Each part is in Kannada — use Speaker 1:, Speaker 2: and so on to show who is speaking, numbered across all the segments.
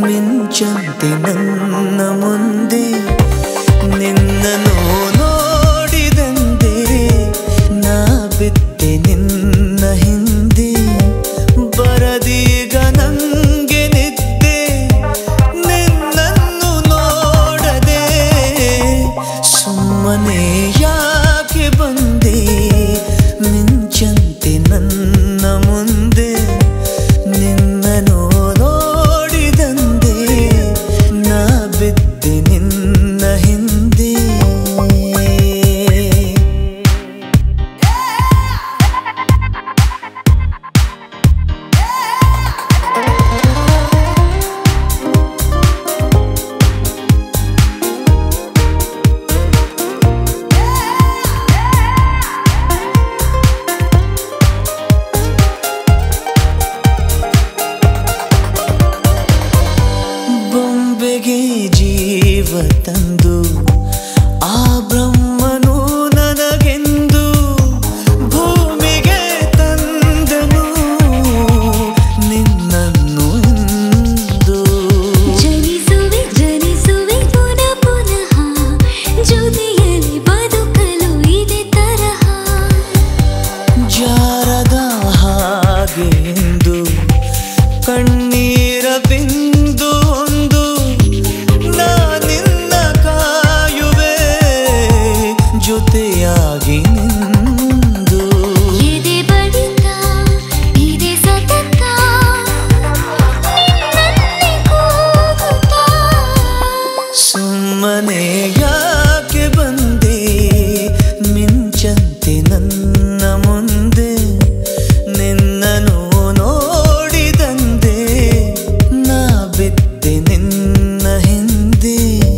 Speaker 1: ಮಿಂಚಂತೆ ನನ್ನ ಮುಂದೆ ನಿನ್ನನ್ನು ನೋಡಿದಂತೆ ನಾ ಬಿದ್ದೆ ನಿನ್ನ ಹಿಂದೆ ಬರದೀಗ ನಂಗೆ ನಿದ್ದೆ ನಿನ್ನನ್ನು ನೋಡದೆ ಸುಮ್ಮನೆ ಯಾಕೆ ಬಂದೆ ಮಿಂಚಂತೆ ನನ್ನ ಮುಂದೆ ನಿನ್ನನ್ನು ನೋಡಿದಂತೆ ನಾ ಬಿದ್ದೆ ನಿನ್ನ ಹಿಂದೆ ಬೊಂಬೆಗೆ ಜೀವ ತಂದು ಆ ಬ್ರಹ್ಮನು ನನಗೆಂದು ಭೂಮಿಗೆ ತಂದನು ನಿನ್ನನ್ನು ಎಂದು
Speaker 2: ಜನಿಸುವೆ ಜನಿಸುವೆ ಪುನಃ ಪುನಃ ಜೊತೆಯಲ್ಲಿ ಬದುಕಲು ಇದೆ ತರಹ
Speaker 1: ಜಾರದ ಹಾಗೆ ಎಂದು ಕಣ್ಣೀರ ಬಿಂದು ಒಂದು ನಾ ನಿನ್ನ ಕಾಯುವೆ ಜೊತೆಯಾಗಿ ನಿಂದು
Speaker 2: ಎದೆ ಬಡಿತ ಇದೆ ಸತತ ನಿನ್ನನ್ನೇ ಕೂಗುತ್ತಾ
Speaker 1: ಸುಮ್ಮನೆ ಯಾಕೆ ಬಂದೆ ಮಿಂಚಂತೆ ನನ್ನ ಮುಂದೆ ನಿನ್ನನ್ನು ನೋಡಿದಂತೆ ನಾ ಬಿದ್ದೆ ನಿನ್ನ ಹಿಂದೆ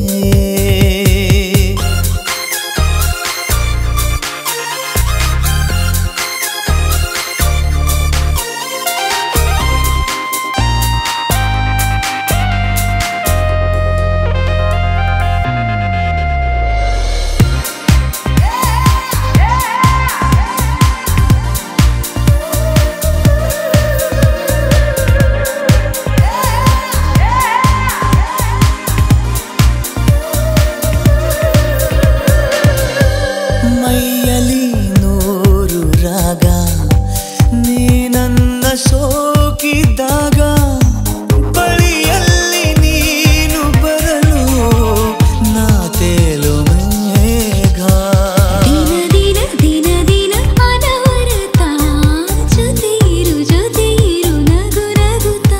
Speaker 1: ಮೈಯಲಿ ನೂರು ರಾಗ ನೀ ನನ್ನ ಸೋಕಿದ್ದಾಗ ಬಳಿಯಲ್ಲಿ ನೀನು ಬರಲು ನಾ ತೇಲು ಮೇಘ
Speaker 2: ದಿನ ದಿನ ದಿನ ದಿನ ಅನವರತ ಜೊತೆಯಿರು ಜೊತೆಯಿರು ನಗು ನಗುತ್ತಾ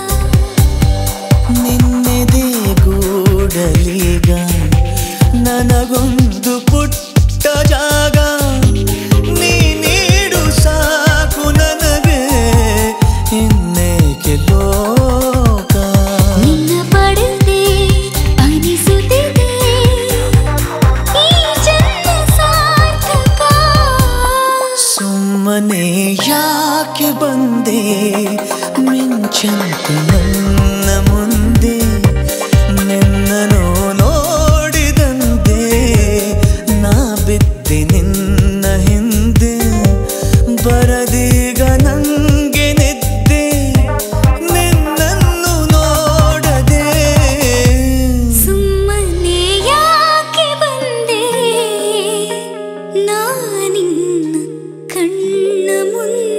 Speaker 1: ನಿನ್ನೆದೆ ಗೂಡಲೀಗ ನನಗೊಂದು ಪುಟ್ಟ ಜಾಗ ನೀ ನೀಡು ಸಾಕು ನನಗೆ ಇನ್ನೇಕೆ ಲೋಕ
Speaker 2: ನಿನ್ನ ಪಡೆದೆ ಅನಿಸುತ್ತಿದೆ ಈ ಜನ್ಮ ಸಾರ್ಥಕ
Speaker 1: ಸುಮ್ಮನೆ ಯಾಕೆ ಬಂದೆ ಮಿಂಚಂತೆ ನನ್ನ ಮುಂದೆ ನಿನ್ನನ್ನು ನೋಡಿದಂತೆ ನಾ ಬಿದ್ದೆ ನಿನ್ನ ಹಿಂದೆ ಬರದೀಗ ನಂಗೆ ನಿದ್ದೆ ನಿನ್ನನ್ನು ನೋಡದೆ
Speaker 2: ಸುಮ್ಮನೆ ಯಾಕೆ ಬಂದೆ ನಾನಿನ್ನ ಕಣ್ಣ ಮುಂದೆ